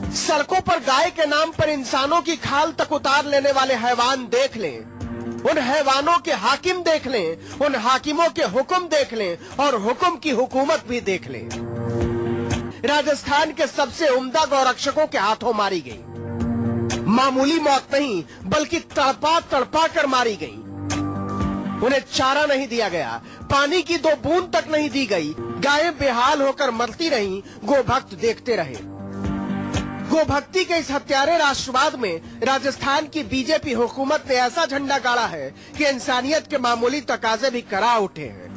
सड़कों पर गाय के नाम पर इंसानों की खाल तक उतार लेने वाले हैवान देख लें, उन हैवानों के हाकिम देख लें, उन हाकिमों के हुक्म देख लें और हुक्म की हुकूमत भी देख लें। राजस्थान के सबसे उम्दा गौरक्षकों के हाथों मारी गई। मामूली मौत नहीं बल्कि तड़पा तड़पा कर मारी गई। उन्हें चारा नहीं दिया गया, पानी की 2 बूंद तक नहीं दी गई। गायें बेहाल होकर मरती रहीं, गोभक्त देखते रहे। गोभक्ति के इस हत्यारे राष्ट्रवाद में राजस्थान की बीजेपी हुकूमत ने ऐसा झंडा गाड़ा है कि इंसानियत के मामूली तकाजे भी करा उठे हैं।